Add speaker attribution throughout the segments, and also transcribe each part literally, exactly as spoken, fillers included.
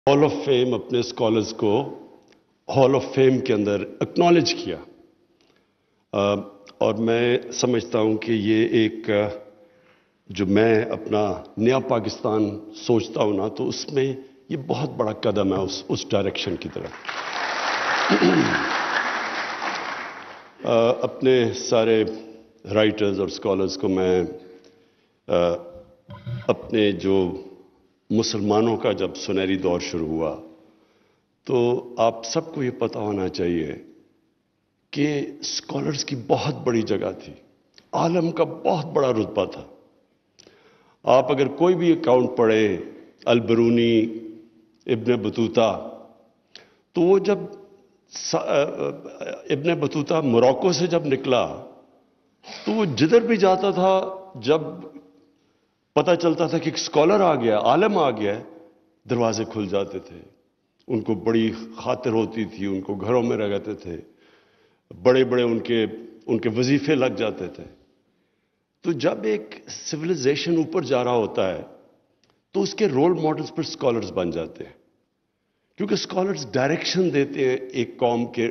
Speaker 1: Hall of fame اپنے scholars کو hall of fame کے اندر اکنالج کیا، اور میں سمجھتا ہوں کہ یہ ایک جو میں اپنا نیا پاکستان سوچتا ہوں نا، تو اس میں یہ بہت بڑا قدم ہے اس اس ڈائریکشن کی طرف۔ اپنے سارے رائٹرز اور اسکالرز کو میں اپنے جو مسلمانوں کا جب سنہری دور شروع ہوا تو آپ سب کو یہ پتہ ہونا چاہیے کہ اسکالرز کی بہت بڑی جگہ تھی، عالم کا بہت بڑا رتبہ تھا۔ آپ اگر کوئی بھی اکاؤنٹ پڑھیں البرونی، ابن بطوطہ، تو وہ جب ابن بطوطہ موروکو سے جب نکلا تو وہ جدھر بھی جاتا تھا، جب پتہ چلتا تھا کہ ایک اسکالر آ گیا، عالم آ گیا، دروازے کھل جاتے تھے، ان کو بڑی خاطر ہوتی تھی، ان کو گھروں میں رہتے تھے، بڑے بڑے ان کے ان کے وظیفے لگ جاتے تھے۔ تو جب ایک سویلائزیشن اوپر جا رہا ہوتا ہے تو اس کے رول ماڈلز پر اسکالرز بن جاتے ہیں، کیونکہ اسکالرز ڈائریکشن دیتے ہیں ایک قوم کے،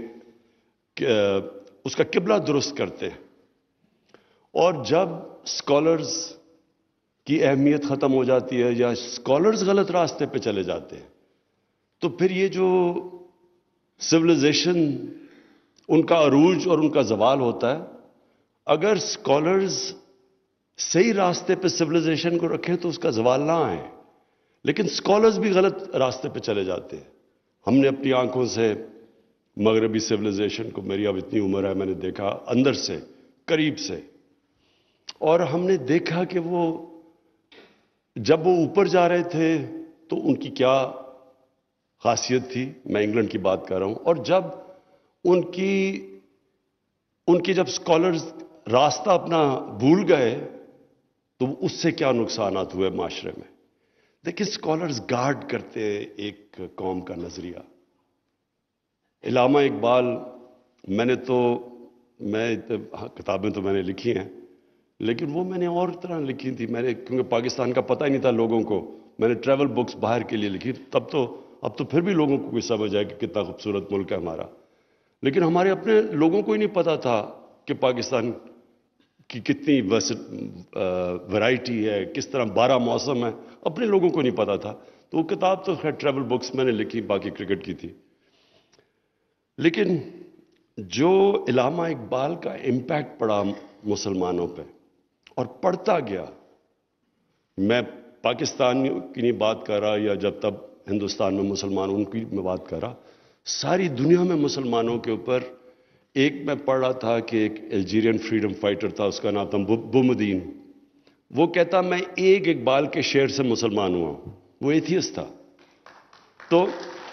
Speaker 1: اس کا قبلہ درست کرتے ہیں۔ اور جب اسکالرز کی اہمیت ختم ہو جاتی ہے یا اسکالرز غلط راستے پہ چلے جاتے ہیں تو پھر یہ جو سویلائزیشن ان کا عروج اور ان کا زوال ہوتا ہے، اگر اسکالرز صحیح راستے پہ سویلائزیشن کو رکھیں تو اس کا زوال نہ آئے، لیکن اسکالرز بھی غلط راستے پہ چلے جاتے ہیں۔ ہم نے اپنی آنکھوں سے مغربی سویلائزیشن کو، میری اب اتنی عمر ہے، میں نے دیکھا اندر سے، قریب سے، اور ہم نے دیکھا کہ وہ جب وہ اوپر جا رہے تھے تو ان کی کیا خاصیت تھی، میں انگلینڈ کی بات کر رہا ہوں، اور جب ان کی ان کی جب اسکالرز راستہ اپنا بھول گئے تو اس سے کیا نقصانات ہوئے معاشرے میں۔ دیکھیں، اسکالرز گارڈ کرتے ہیں ایک قوم کا نظریہ۔ علامہ اقبال، میں نے تو میں کتابیں تو میں نے لکھی ہیں، لیکن وہ میں نے اور طرح لکھی تھی، میں نے کیونکہ پاکستان کا پتہ ہی نہیں تھا لوگوں کو، میں نے ٹریول بکس باہر کے لیے لکھی، تب تو اب تو پھر بھی لوگوں کو کوئی سمجھ آئے کہ کتنا خوبصورت ملک ہے ہمارا، لیکن ہمارے اپنے لوگوں کو ہی نہیں پتا تھا کہ پاکستان کی کتنی ورائٹی ہے، کس طرح بارہ موسم ہے، اپنے لوگوں کو نہیں پتا تھا۔ تو وہ کتاب تو خیر ٹریول بکس میں نے لکھی، باقی کرکٹ کی تھی، لیکن جو علامہ اقبال کا امپیکٹ پڑا مسلمانوں پہ اور پڑھتا گیا، میں پاکستان کی نہیں بات کر رہا یا جب تب ہندوستان میں مسلمانوں کی میں بات کر رہا، ساری دنیا میں مسلمانوں کے اوپر، ایک میں پڑھ رہا تھا کہ ایک الجیرین فریڈم فائٹر تھا، اس کا نام تھا بومدین، وہ کہتا میں ایک اقبال کے شعر سے مسلمان ہوا ہوں، وہ ایتھیسٹ تھا۔ تو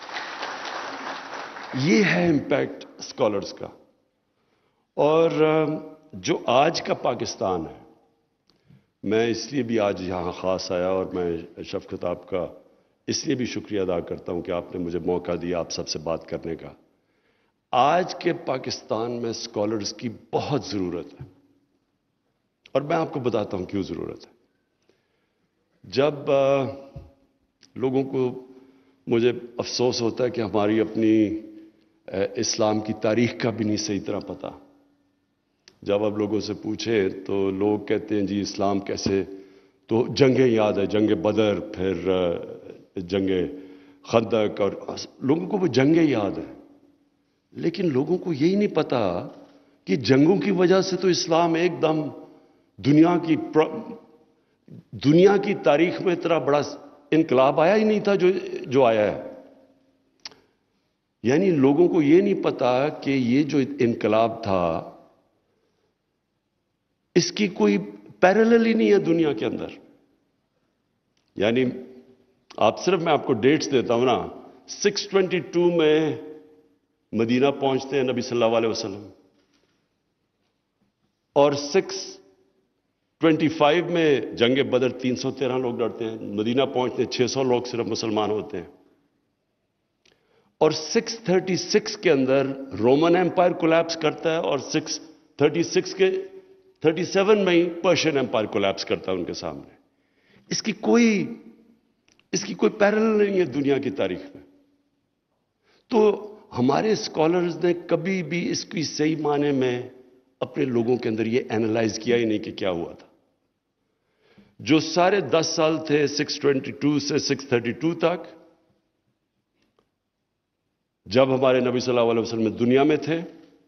Speaker 1: یہ ہے امپیکٹ اسکالرز کا۔ اور جو آج کا پاکستان ہے، میں اس لیے بھی آج یہاں خاص آیا اور میں شفقت آپ کا اس لیے بھی شکریہ ادا کرتا ہوں کہ آپ نے مجھے موقع دیا آپ سب سے بات کرنے کا۔ آج کے پاکستان میں اسکالرز کی بہت ضرورت ہے، اور میں آپ کو بتاتا ہوں کیوں ضرورت ہے۔ جب لوگوں کو، مجھے افسوس ہوتا ہے کہ ہماری اپنی اسلام کی تاریخ کا بھی نہیں صحیح طرح پتہ۔ جب آپ لوگوں سے پوچھیں تو لوگ کہتے ہیں جی اسلام کیسے، تو جنگیں یاد ہے، جنگ بدر، پھر جنگ خندق، اور لوگوں کو وہ جنگیں یاد ہیں، لیکن لوگوں کو یہی نہیں پتا کہ جنگوں کی وجہ سے تو اسلام ایک دم دنیا کی دنیا کی تاریخ میں اتنا بڑا انقلاب آیا ہی نہیں تھا جو جو آیا ہے۔ یعنی لوگوں کو یہ نہیں پتا کہ یہ جو انقلاب تھا اس کی کوئی پیرالل ہی نہیں ہے دنیا کے اندر۔ یعنی آپ صرف، میں آپ کو ڈیٹس دیتا ہوں نا، سکس ٹوینٹی ٹو میں مدینہ پہنچتے ہیں نبی صلی اللہ علیہ وسلم، اور سکس ٹوینٹی فائیو میں جنگ بدر تین سو تیرہ لوگ لڑتے ہیں، مدینہ پہنچتے ہیں چھ سو لوگ صرف مسلمان ہوتے ہیں، اور سکس تھرٹی سکس کے اندر رومن ایمپائر کولیپس کرتا ہے، اور سکس تھرٹی سکس کے تھرٹی سیون میں ہی پرشین ایمپائر کولیپس کرتا ہے ان کے سامنے۔ اس کی کوئی اس کی کوئی پیرالل نہیں ہے دنیا کی تاریخ میں. تو ہمارے اسکالرز نے کبھی بھی اس کی صحیح معنی میں اپنے لوگوں کے اندر یہ اینالائز کیا ہی نہیں کہ کیا ہوا تھا. جو سارے دس سال تھے سکس ٹوینٹی ٹو سے سکس تھرٹی ٹو تک، جب ہمارے نبی صلی اللہ علیہ وسلم دنیا میں تھے،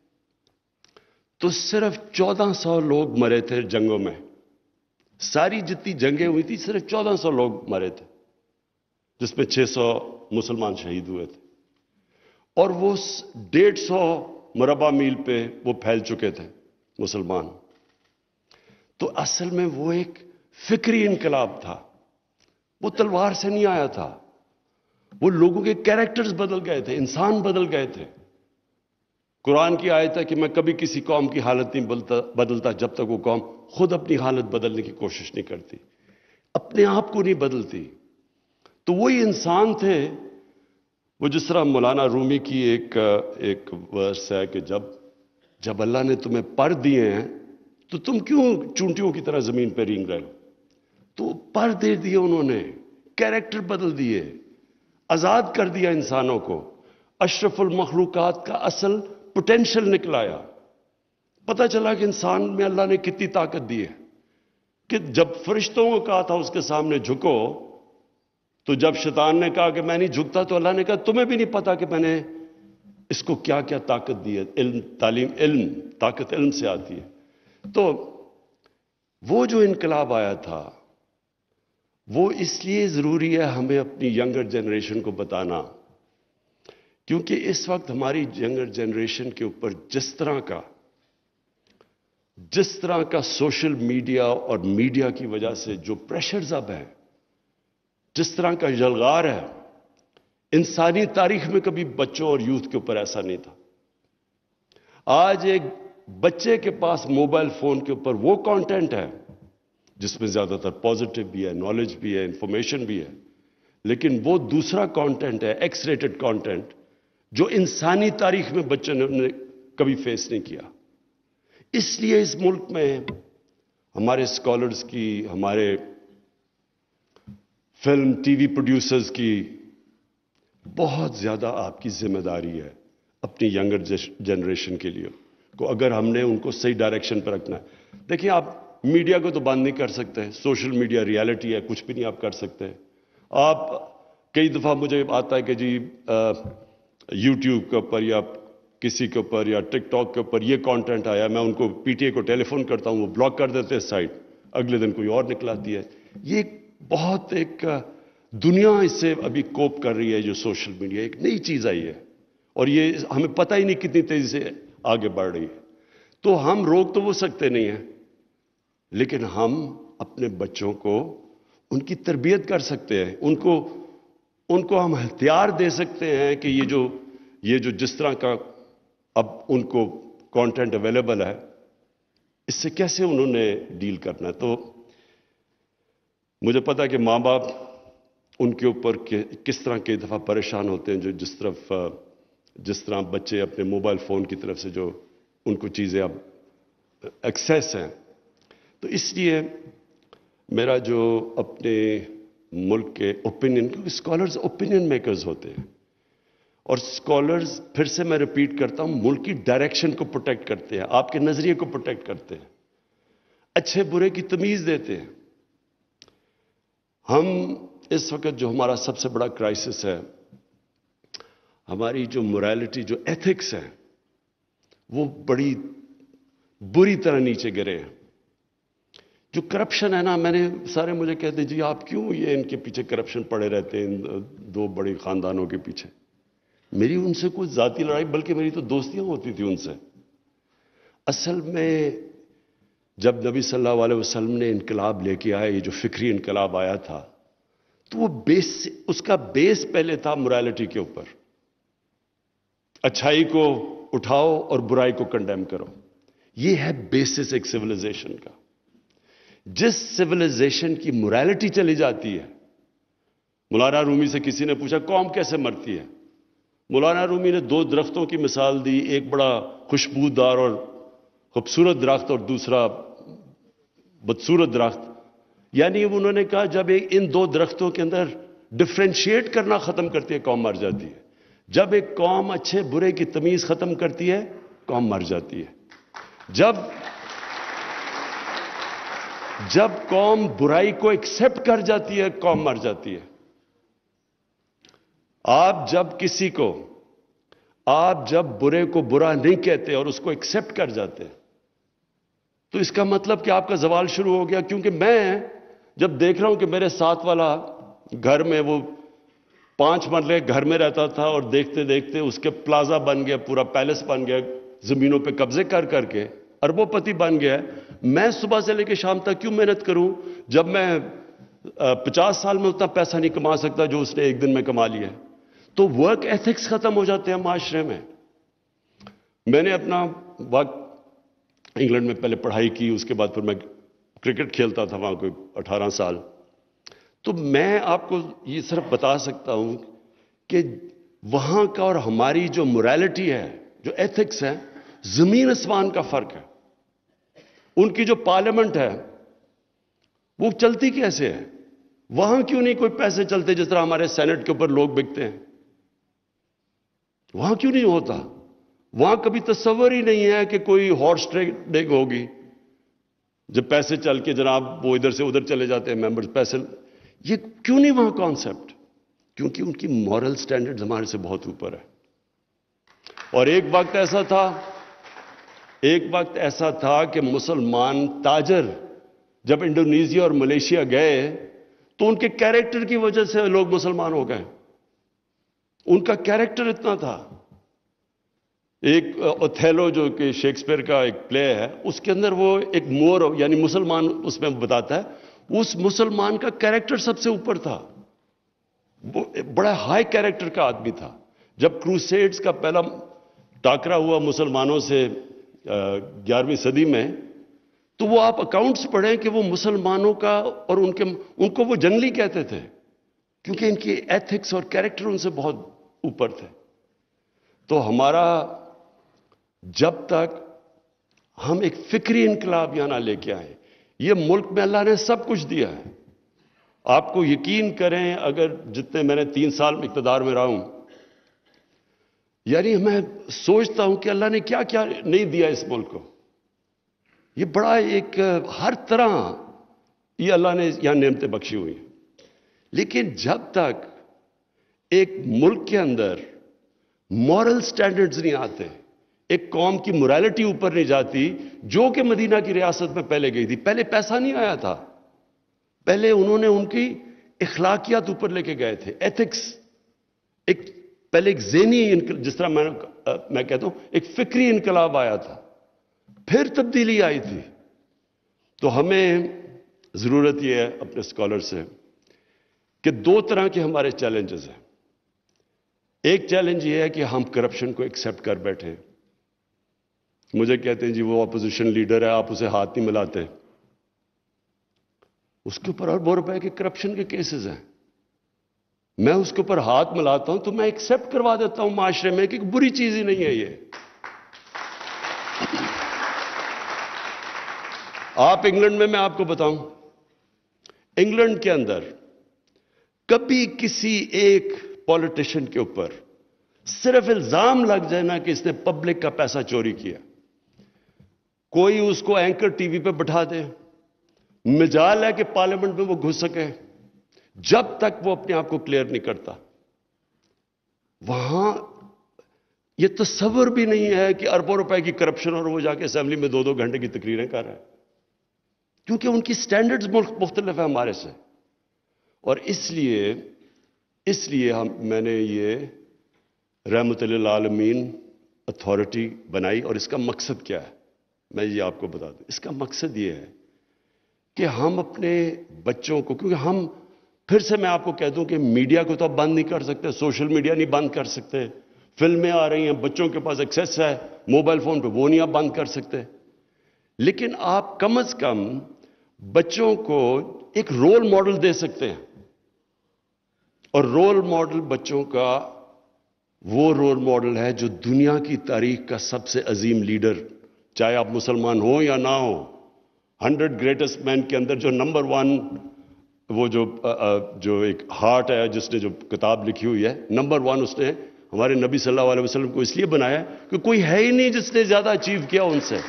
Speaker 1: تو صرف چودہ سو لوگ مرے تھے جنگوں میں. ساری جتنی جنگیں ہوئی تھی صرف چودہ سو لوگ مرے تھے، جس میں چھ سو مسلمان شہید ہوئے تھے. اور وہ ڈیڑھ سو مربع میل پہ وہ پھیل چکے تھے مسلمان. تو اصل میں وہ ایک فکری انقلاب تھا، وہ تلوار سے نہیں آیا تھا. وہ لوگوں کے کیریکٹرز بدل گئے تھے، انسان بدل گئے تھے. قرآن کی آیت ہے کہ میں کبھی کسی قوم کی حالت نہیں بدلتا جب تک وہ قوم خود اپنی حالت بدلنے کی کوشش نہیں کرتی، اپنے آپ کو نہیں بدلتی. تو وہی انسان تھے. وہ جس طرح مولانا رومی کی ایک ایک ورس ہے کہ جب جب اللہ نے تمہیں پر دیے ہیں تو تم کیوں چونٹیوں کی طرح زمین پہ رینگ رہے ہو. تو پر دے دیے انہوں نے، کیریکٹر بدل دیے، آزاد کر دیا انسانوں کو. اشرف المخلوقات کا اصل پوٹینشل نکلایا. پتہ چلا کہ انسان میں اللہ نے کتنی طاقت دی ہے. کہ جب فرشتوں کو کہا تھا اس کے سامنے جھکو، تو جب شیطان نے کہا کہ میں نہیں جھکتا، تو اللہ نے کہا تمہیں بھی نہیں پتا کہ میں نے اس کو کیا کیا طاقت دی ہے. علم، تعلیم، علم، طاقت علم سے آتی ہے. تو وہ جو انقلاب آیا تھا، وہ اس لیے ضروری ہے ہمیں اپنی ینگر جنریشن کو بتانا، کیونکہ اس وقت ہماری ینگر جنریشن کے اوپر جس طرح کا جس طرح کا سوشل میڈیا اور میڈیا کی وجہ سے جو پریشرز اب ہیں، جس طرح کا یلغار ہے، انسانی تاریخ میں کبھی بچوں اور یوتھ کے اوپر ایسا نہیں تھا. آج ایک بچے کے پاس موبائل فون کے اوپر وہ کانٹینٹ ہے جس میں زیادہ تر پازیٹو بھی ہے، نالج بھی ہے، انفارمیشن بھی ہے، لیکن وہ دوسرا کانٹینٹ ہے، ایکس ریٹڈ کانٹینٹ، جو انسانی تاریخ میں بچوں نے کبھی فیس نہیں کیا. اس لیے اس ملک میں ہمارے اسکالرز کی، ہمارے فلم ٹی وی پروڈیوسرز کی بہت زیادہ آپ کی ذمہ داری ہے اپنی ینگر جنریشن کے لیے کو، اگر ہم نے ان کو صحیح ڈائریکشن پہ رکھنا ہے. دیکھیں، آپ میڈیا کو تو بند نہیں کر سکتے، سوشل میڈیا ریالٹی ہے، کچھ بھی نہیں آپ کر سکتے. آپ کئی دفعہ مجھے آتا ہے کہ جی یوٹیوب کے اوپر یا کسی کے اوپر یا ٹک ٹاک کے اوپر یہ کانٹینٹ آیا، میں ان کو پی ٹی اے کو ٹیلی فون کرتا ہوں، وہ بلاک کر دیتے ہیں سائٹ، اگلے دن کوئی اور نکلاتی ہے. یہ بہت ایک دنیا اس سے ابھی کوپ کر رہی ہے. جو سوشل میڈیا ایک نئی چیز آئی ہے اور یہ ہمیں پتہ ہی نہیں کتنی تیزی سے آگے بڑھ رہی ہے. تو ہم روک تو وہ سکتے نہیں ہیں، لیکن ہم اپنے بچوں کو ان کی تربیت کر سکتے ہیں. ان کو ان کو ہم ہتھیار دے سکتے ہیں کہ یہ جو یہ جو جس طرح کا اب ان کو کانٹینٹ اویلیبل ہے، اس سے کیسے انہوں نے ڈیل کرنا ہے. تو مجھے پتا کہ ماں باپ ان کے اوپر کس طرح کے دفعہ پریشان ہوتے ہیں، جو جس طرف جس طرح بچے اپنے موبائل فون کی طرف سے جو ان کو چیزیں اب ایکسیس ہیں. تو اس لیے میرا جو اپنے ملک کے اوپینین، اسکالرز اوپینین میکرز ہوتے ہیں، اور اسکالرز پھر سے میں ریپیٹ کرتا ہوں، ملک کی ڈائریکشن کو پروٹیکٹ کرتے ہیں، آپ کے نظریے کو پروٹیکٹ کرتے ہیں، اچھے برے کی تمیز دیتے ہیں. ہم اس وقت جو ہمارا سب سے بڑا کرائسس ہے، ہماری جو morality، جو ایتھکس ہیں، وہ بڑی بری طرح نیچے گرے ہیں. جو کرپشن ہے نا، میں نے سارے مجھے کہتے جی آپ کیوں یہ ان کے پیچھے کرپشن پڑے رہتے ہیں، ان دو بڑی خاندانوں کے پیچھے. میری ان سے کوئی ذاتی لڑائی، بلکہ میری تو دوستیاں ہوتی تھی ان سے. اصل میں جب نبی صلی اللہ علیہ وسلم نے انقلاب لے کے آئے، یہ جو فکری انقلاب آیا تھا، تو وہ بیس، اس کا بیس پہلے تھا morality کے اوپر. اچھائی کو اٹھاؤ اور برائی کو کنڈیم کرو. یہ ہے بیسس ایک سیولائزیشن کا. جس سیولائزیشن کی morality چلی جاتی ہے، مولانا رومی سے کسی نے پوچھا قوم کیسے مرتی ہے، مولانا رومی نے دو درختوں کی مثال دی، ایک بڑا خوشبودار اور خوبصورت درخت اور دوسرا بدصورت درخت. یعنی انہوں نے کہا جب ان دو درختوں کے اندر ڈفرینشیٹ کرنا ختم کرتی ہے، قوم مر جاتی ہے. جب ایک قوم اچھے برے کی تمیز ختم کرتی ہے، قوم مر جاتی ہے. جب جب قوم برائی کو ایکسپٹ کر جاتی ہے، قوم مر جاتی ہے. آپ جب کسی کو آپ جب برے کو برا نہیں کہتے اور اس کو ایکسپٹ کر جاتے تو اس کا مطلب کہ آپ کا زوال شروع ہو گیا. کیونکہ میں جب دیکھ رہا ہوں کہ میرے ساتھ والا گھر میں وہ پانچ مرلے گھر میں رہتا تھا اور دیکھتے دیکھتے اس کے پلازا بن گیا، پورا پیلس بن گیا، زمینوں پہ قبضے کر کر کے اربوں پتی بن گیا. میں صبح سے لے کے شام تک کیوں محنت کروں جب میں پچاس سال میں اتنا پیسہ نہیں کما سکتا جو اس نے ایک دن میں کما لیا. تو ورک ایتھکس ختم ہو جاتے ہیں معاشرے میں. میں نے اپنا وقت انگلینڈ میں پہلے پڑھائی کی، اس کے بعد پھر میں کرکٹ کھیلتا تھا وہاں کوئی اٹھارہ سال. تو میں آپ کو یہ صرف بتا سکتا ہوں کہ وہاں کا اور ہماری جو morality ہے، جو ایتھکس ہے، زمین آسمان کا فرق ہے. ان کی جو پارلیمنٹ ہے وہ چلتی کیسے ہے؟ وہاں کیوں نہیں کوئی پیسے چلتے جس طرح ہمارے سینٹ کے اوپر لوگ بکتے ہیں؟ وہاں کیوں نہیں ہوتا؟ وہاں کبھی تصور ہی نہیں ہے کہ کوئی ہارس ٹریڈنگ ہوگی جب پیسے چل کے جناب وہ ادھر سے ادھر چلے جاتے ہیں ممبرز پیسے. یہ کیوں نہیں وہاں کانسیپٹ؟ کیونکہ ان کی مورل سٹینڈرڈز ہمارے سے بہت اوپر ہے. اور ایک وقت ایسا تھا ایک وقت ایسا تھا کہ مسلمان تاجر جب انڈونیزیا اور ملیشیا گئے تو ان کے کیریکٹر کی وجہ سے لوگ مسلمان ہو گئے. ان کا کیریکٹر اتنا تھا. ایک اوتھیلو جو کہ شیکسپیئر کا ایک پلے ہے، اس کے اندر وہ ایک مور یعنی مسلمان اس میں بتاتا ہے، اس مسلمان کا کیریکٹر سب سے اوپر تھا. وہ بڑا ہائی کیریکٹر کا آدمی تھا. جب کروسیڈز کا پہلا ٹاکرا ہوا مسلمانوں سے گیارہویں صدی میں، تو وہ آپ اکاؤنٹس پڑھیں کہ وہ مسلمانوں کا اور ان کے ان کو وہ جنگلی کہتے تھے کیونکہ ان کی ایتھکس اور کیریکٹر ان سے بہت اوپر تھے. تو ہمارا جب تک ہم ایک فکری انقلاب یہاں نہ لے کے آئیں، یہ ملک میں اللہ نے سب کچھ دیا ہے. آپ کو یقین کریں، اگر جتنے میں نے تین سال اقتدار میں رہا ہوں، یعنی میں سوچتا ہوں کہ اللہ نے کیا کیا نہیں دیا اس ملک کو. یہ بڑا ایک ہر طرح یہ اللہ نے یہاں نعمتیں بخشی ہوئی ہیں. لیکن جب تک ایک ملک کے اندر مورل سٹینڈرڈز نہیں آتے، ایک قوم کی morality اوپر نہیں جاتی، جو کہ مدینہ کی ریاست میں پہلے گئی تھی. پہلے پیسہ نہیں آیا تھا، پہلے انہوں نے ان کی اخلاقیات اوپر لے کے گئے تھے. ایتھکس ایک پہلے ایک ذہنی جس طرح میں میں کہتا ہوں ایک فکری انقلاب آیا تھا، پھر تبدیلی آئی تھی. تو ہمیں ضرورت یہ ہے اپنے اسکالر سے کہ دو طرح کے ہمارے چیلنجز ہیں. ایک چیلنج یہ ہے کہ ہم کرپشن کو ایکسیپٹ کر بیٹھے. مجھے کہتے ہیں جی وہ اپوزیشن لیڈر ہے، آپ اسے ہاتھ نہیں ملاتے. اس کے اوپر اربوں روپے کے کرپشن کے کیسز ہیں. میں اس کے اوپر ہاتھ ملاتا ہوں تو میں ایکسیپٹ کروا دیتا ہوں معاشرے میں کہ بری چیز ہی نہیں ہے یہ. آپ انگلینڈ میں میں آپ کو بتاؤں، انگلینڈ کے اندر کبھی کسی ایک پولیٹیشین کے اوپر صرف الزام لگ جائے نا کہ اس نے پبلک کا پیسہ چوری کیا، کوئی اس کو اینکر ٹی وی پہ بٹھا دے، مجال ہے کہ پارلیمنٹ میں وہ گھس سکے، جب تک وہ اپنے آپ کو کلیئر نہیں کرتا. وہاں یہ تصور بھی نہیں ہے کہ اربوں روپے کی کرپشن اور وہ جا کے اسمبلی میں دو دو گھنٹے کی تقریریں کر رہے ہیں، کیونکہ ان کی سٹینڈرڈز مختلف ہیں ہمارے سے. اور اس لیے اس لیے ہم میں نے یہ رحمت للعالمین اتھارٹی بنائی. اور اس کا مقصد کیا ہے میں یہ آپ کو بتا دوں. اس کا مقصد یہ ہے کہ ہم اپنے بچوں کو، کیونکہ ہم پھر سے میں آپ کو کہہ دوں کہ میڈیا کو تو آپ بند نہیں کر سکتے، سوشل میڈیا نہیں بند کر سکتے، فلمیں آ رہی ہیں، بچوں کے پاس ایکسیس ہے موبائل فون پہ، وہ نہیں آپ بند کر سکتے. لیکن آپ کم از کم بچوں کو ایک رول ماڈل دے سکتے ہیں. اور رول ماڈل بچوں کا وہ رول ماڈل ہے جو دنیا کی تاریخ کا سب سے عظیم لیڈر، چاہے آپ مسلمان ہوں یا نہ ہوں، ہنڈریڈ گریٹسٹ مین کے اندر جو نمبر ون وہ جو جو ایک ہارٹ ہے جس نے جو کتاب لکھی ہوئی ہے، نمبر ون اس نے ہمارے نبی صلی اللہ علیہ وسلم کو اس لیے بنایا کہ کوئی ہے ہی نہیں جس نے زیادہ اچیو کیا ان سے.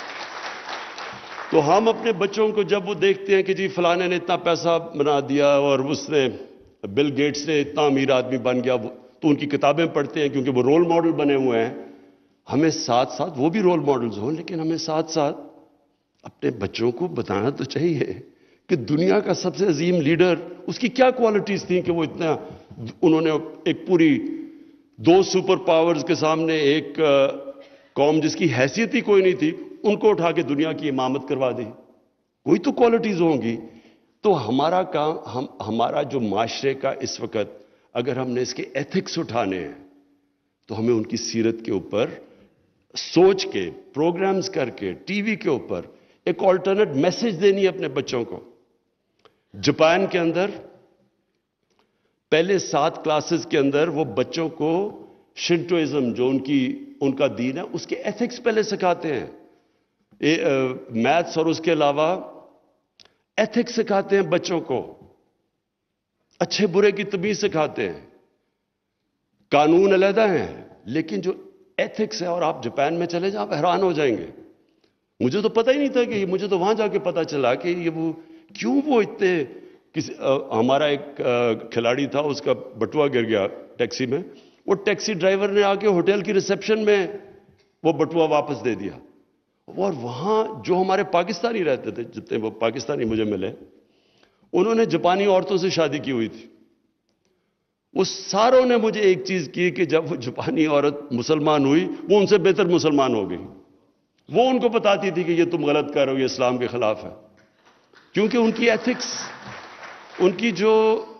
Speaker 1: تو ہم اپنے بچوں کو جب وہ دیکھتے ہیں کہ جی فلانے نے اتنا پیسہ بنا دیا اور اس نے بل گیٹس نے اتنا امیر آدمی بن گیا، تو ان کی کتابیں پڑھتے ہیں کیونکہ وہ رول ماڈل بنے ہوئے ہیں. ہمیں ساتھ ساتھ وہ بھی رول ماڈلز ہوں، لیکن ہمیں ساتھ ساتھ اپنے بچوں کو بتانا تو چاہیے کہ دنیا کا سب سے عظیم لیڈر، اس کی کیا کوالٹیز تھیں کہ وہ اتنا، انہوں نے ایک پوری دو سپر پاورز کے سامنے ایک قوم جس کی حیثیت ہی کوئی نہیں تھی ان کو اٹھا کے دنیا کی امامت کروا دی. کوئی تو کوالٹیز ہوں گی. تو ہمارا کام، ہم ہمارا جو معاشرے کا اس وقت، اگر ہم نے اس کے ایتھکس اٹھانے ہیں تو ہمیں ان کی سیرت کے اوپر سوچ کے، پروگرامز کر کے، ٹی وی کے اوپر ایک آلٹرنیٹ میسج دینی ہے اپنے بچوں کو. جاپان کے اندر پہلے سات کلاسز کے اندر وہ بچوں کو شنٹوازم جو ان کی ان کا دین ہے اس کے ایتھکس پہلے سکھاتے ہیں. میتھس اور اس کے علاوہ ایتھکس سکھاتے ہیں بچوں کو، اچھے برے کی تمیز سکھاتے ہیں. قانون علیحدہ ہیں لیکن جو ایتھکس ہے، اور آپ جاپان میں چلے جائیں آپ حیران ہو جائیں گے. مجھے تو پتہ ہی نہیں تھا کہ مجھے تو وہاں جا کے پتہ چلا کہ یہ وہ کیوں وہ اتنے کسی ہمارا ایک کھلاڑی تھا، اس کا بٹوا گر گیا ٹیکسی میں، وہ ٹیکسی ڈرائیور نے آ کے ہوٹل کی ریسیپشن میں وہ بٹوا واپس دے دیا. اور وہاں جو ہمارے پاکستانی رہتے تھے، جتنے وہ پاکستانی مجھے ملے، انہوں نے جاپانی عورتوں سے شادی کی ہوئی تھی. وہ ساروں نے مجھے ایک چیز کی کہ جب وہ جاپانی عورت مسلمان ہوئی وہ ان سے بہتر مسلمان ہو گئی. وہ ان کو بتاتی تھی کہ یہ تم غلط کر رہے ہو، یہ اسلام کے خلاف ہے. کیونکہ ان کی ایتھکس، ان کی جو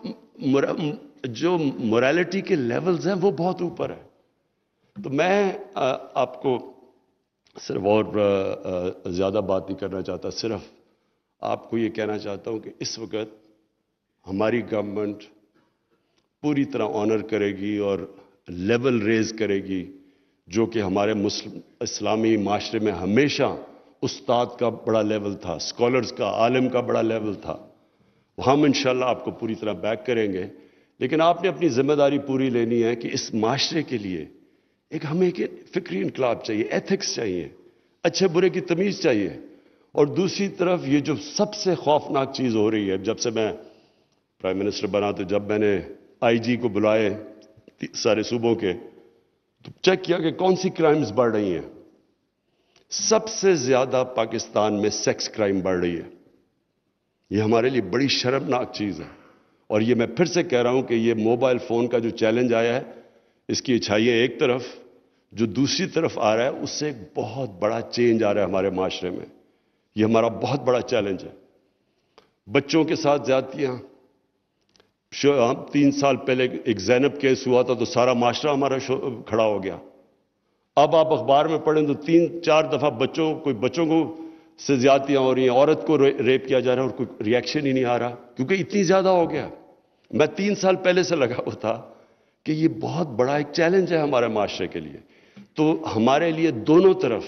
Speaker 1: جو مورالٹی کے لیولز ہیں وہ بہت اوپر ہے. تو میں آپ کو صرف اور زیادہ بات نہیں کرنا چاہتا، صرف آپ کو یہ کہنا چاہتا ہوں کہ اس وقت ہماری گورنمنٹ پوری طرح آنر کرے گی اور لیول ریز کرے گی، جو کہ ہمارے مسلم اسلامی معاشرے میں ہمیشہ استاد کا بڑا لیول تھا، اسکالرز کا، عالم کا بڑا لیول تھا. ہم انشاءاللہ آپ کو پوری طرح بیک کریں گے، لیکن آپ نے اپنی ذمہ داری پوری لینی ہے کہ اس معاشرے کے لیے ایک ہمیں ایک فکری انقلاب چاہیے، ایتھکس چاہیے، اچھے برے کی تمیز چاہیے. اور دوسری طرف یہ جو سب سے خوفناک چیز ہو رہی ہے، جب سے میں پرائم منسٹر بنا تو جب میں نے آئی جی کو بلائے سارے صوبوں کے تو چیک کیا کہ کون سی کرائمز بڑھ رہی ہیں. سب سے زیادہ پاکستان میں سیکس کرائم بڑھ رہی ہے. یہ ہمارے لیے بڑی شرمناک چیز ہے. اور یہ میں پھر سے کہہ رہا ہوں کہ یہ موبائل فون کا جو چیلنج آیا ہے، اس کی اچھائیاں ایک طرف، جو دوسری طرف آ رہا ہے اس سے ایک بہت بڑا چینج آ رہا ہے ہمارے معاشرے میں. یہ ہمارا بہت بڑا چیلنج ہے. بچوں کے ساتھ زیادتیاں، تین سال پہلے ایک زینب کیس ہوا تھا تو سارا معاشرہ ہمارا کھڑا ہو گیا. اب آپ اخبار میں پڑھیں تو تین چار دفعہ بچوں کوئی بچوں کو سے زیادتیاں ہو رہی ہیں، عورت کو ریپ کیا جا رہا ہے اور کوئی ریئیکشن ہی نہیں آ رہا کیونکہ اتنی زیادہ ہو گیا. میں تین سال پہلے سے لگا ہوا تھا کہ یہ بہت بڑا ایک چیلنج ہے ہمارے معاشرے کے لیے. تو ہمارے لیے دونوں طرف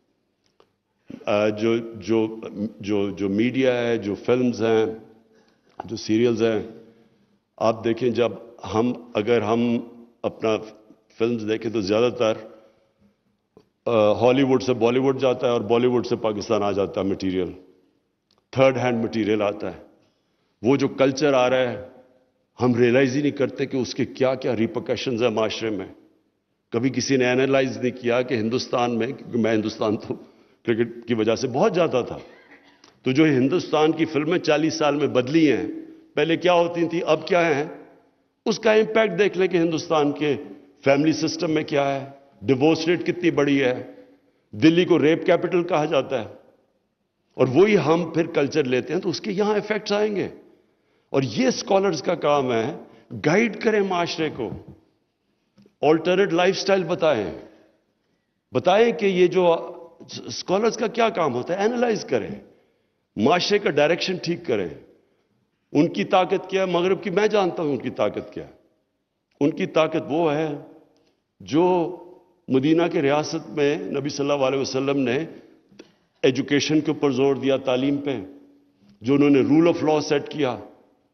Speaker 1: جو جو جو جو میڈیا ہے، جو فلمز ہیں، جو سیریلز ہیں، آپ دیکھیں جب ہم اگر ہم اپنا فلمز دیکھیں تو زیادہ تر ہالی ووڈ سے بالی ووڈ جاتا ہے اور بالی ووڈ سے پاکستان آ جاتا ہے مٹیریل، تھرڈ ہینڈ مٹیریل آتا ہے. وہ جو کلچر آ رہا ہے ہم ریئلائز ہی نہیں کرتے کہ اس کے کیا کیا ریپرکشنز ہیں معاشرے میں. کبھی کسی نے اینالائز نہیں کیا کہ ہندوستان میں، کیونکہ میں ہندوستان تو کرکٹ کی وجہ سے بہت جاتا تھا، تو جو ہندوستان کی فلمیں چالیس سال میں بدلی ہیں، پہلے کیا ہوتی تھیں اب کیا ہیں، اس کا امپیکٹ دیکھ لیں کہ ہندوستان کے فیملی سسٹم میں کیا ہے. ڈیورس ریٹ کتنی بڑی ہے، دلی کو ریپ کیپٹل کہا جاتا ہے، اور وہی ہم پھر کلچر لیتے ہیں تو اس کے یہاں ایفیکٹس آئیں گے. اور یہ اسکالرز کا کام ہے، گائیڈ کریں معاشرے کو، آلٹرنیٹ لائف سٹائل بتائیں بتائیں کہ یہ جو اسکالرز کا کیا کام ہوتا ہے، اینالائز کریں، معاشرے کا ڈائریکشن ٹھیک کریں. ان کی طاقت کیا ہے مغرب کی؟ میں جانتا ہوں ان کی طاقت کیا ہے. ان کی طاقت وہ ہے جو مدینہ کے ریاست میں نبی صلی اللہ علیہ وسلم نے ایجوکیشن کے اوپر زور دیا، تعلیم پہ، جو انہوں نے رول آف لا سیٹ کیا.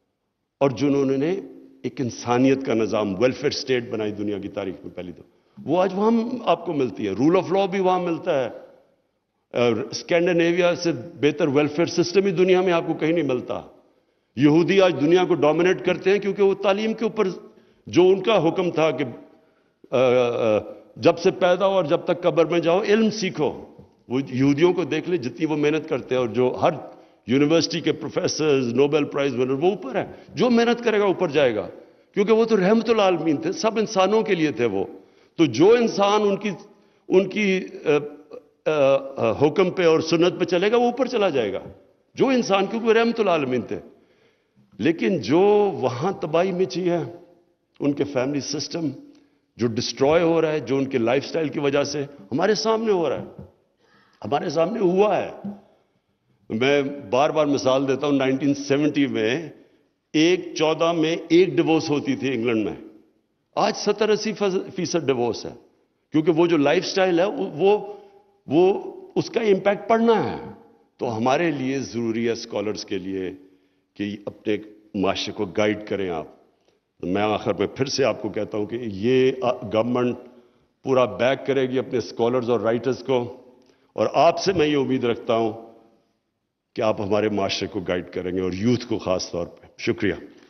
Speaker 1: اور جنہوں نے ایک انسانیت کا نظام ویلفیئر سٹیٹ بنائی دنیا کی تاریخ میں پہلی دو، وہ آج وہاں آپ کو ملتی ہے. رول آف لا بھی وہاں ملتا ہے. اسکینڈینیویا سے بہتر ویلفیئر سسٹم ہی دنیا میں آپ کو کہیں نہیں ملتا. یہودی آج دنیا کو ڈومینیٹ کرتے ہیں کیونکہ وہ تعلیم کے اوپر جو ان کا حکم تھا کہ جب سے پیدا ہو اور جب تک قبر میں جاؤ علم سیکھو. وہ یہودیوں کو دیکھ لیں جتنی وہ محنت کرتے ہیں، اور جو ہر یونیورسٹی کے پروفیسرز، نوبل پرائز ونر، وہ اوپر ہے. جو محنت کرے گا اوپر جائے گا، کیونکہ وہ تو رحمت العالمین تھے، سب انسانوں کے لیے تھے وہ. تو جو انسان ان کی ان کی حکم پہ اور سنت پہ چلے گا وہ اوپر چلا جائے گا. جو انسان، کیونکہ وہ رحمت العالمین تھے. لیکن جو وہاں تباہی مچی ہے، ان کے فیملی سسٹم جو ڈسٹروائے ہو رہا ہے، جو ان کے لائف سٹائل کی وجہ سے ہمارے سامنے ہو رہا ہے، ہمارے سامنے ہوا ہے. میں بار بار مثال دیتا ہوں. نائنٹین سیونٹی میں ایک چودہ میں ایک ڈیورس ہوتی تھی انگلینڈ میں. آج ستر اسی فیصد ڈیورس ہے، کیونکہ وہ جو لائف سٹائل ہے وہ وہ اس کا امپیکٹ پڑنا ہے. تو ہمارے لیے ضروری ہے اسکالرز کے لیے کہ اپنے معاشرے کو گائیڈ کریں آپ. میں آخر میں پھر سے آپ کو کہتا ہوں کہ یہ گورنمنٹ پورا بیک کرے گی اپنے اسکالرز اور رائٹرز کو، اور آپ سے میں یہ امید رکھتا ہوں کہ آپ ہمارے معاشرے کو گائیڈ کریں گے، اور یوتھ کو خاص طور پہ. شکریہ.